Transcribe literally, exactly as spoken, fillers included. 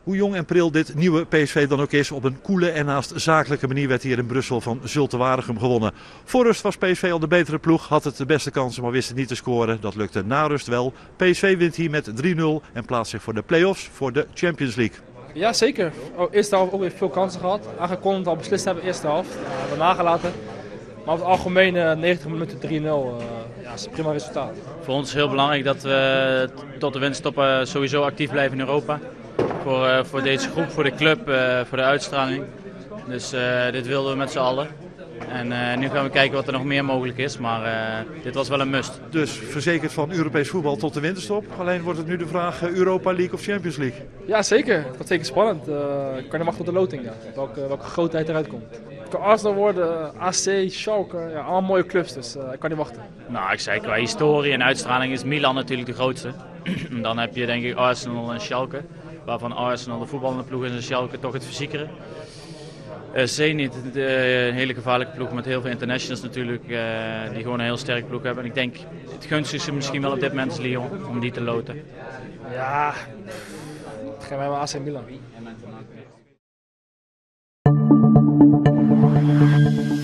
Hoe jong en pril dit nieuwe P S V dan ook is, op een koele en naast zakelijke manier werd hier in Brussel van Zulte Waregem gewonnen. Voor rust was P S V al de betere ploeg, had het de beste kansen, maar wist het niet te scoren. Dat lukte na rust wel. P S V wint hier met drie nul en plaatst zich voor de play-offs voor de Champions League. Ja, zeker. Eerste helft ook weer veel kansen gehad. Eigenlijk konden we het al beslist hebben, eerste helft. Uh, we hebben nagelaten. Maar over het algemeen uh, negentig minuten drie nul. Uh, ja, is een prima resultaat. Voor ons is het heel belangrijk dat we tot de winterstop uh, sowieso actief blijven in Europa. Voor, uh, voor deze groep, voor de club, uh, voor de uitstraling. Dus uh, dit wilden we met z'n allen. En uh, nu gaan we kijken wat er nog meer mogelijk is, maar uh, dit was wel een must. Dus verzekerd van Europees voetbal tot de winterstop. Alleen wordt het nu de vraag uh, Europa League of Champions League? Ja, zeker. Het wordt zeker spannend. Uh, ik kan je wachten op de loting, ja. welke, welke grootheid eruit komt. Het kan Arsenal worden, A C, Schalke, ja, allemaal mooie clubs, dus uh, ik kan niet wachten. Nou, ik zei qua historie en uitstraling is Milan natuurlijk de grootste. Dan heb je denk ik Arsenal en Schalke, waarvan Arsenal de voetballende ploeg is en Schalke toch het fysiekere. Uh, Zenit, een hele gevaarlijke ploeg met heel veel internationals natuurlijk, uh, die gewoon een heel sterke ploeg hebben. En ik denk, het gunstigste misschien wel op dit moment is Lyon, om die te loten. Ja, het gaan wij maar A C Milan.